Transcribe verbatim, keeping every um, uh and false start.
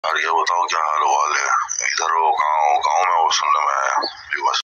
यार ये बताओ क्या हाल वाल है इधर हो, गाँव गाँव में वो सुनने में आया।